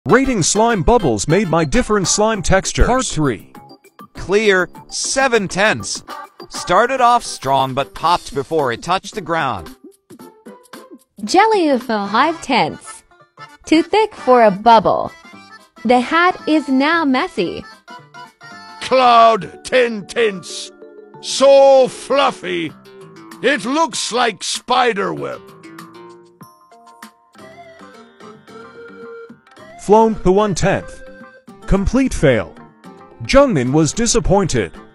Rating slime bubbles made by different slime textures. Part 3. Clear 7/10. Started off strong but popped before it touched the ground. Jelly of 5/10. Too thick for a bubble. The hat is now messy. Cloud 10/10. So fluffy. It looks like spiderweb. Flown to 1/10. Complete fail. Jungmin was disappointed.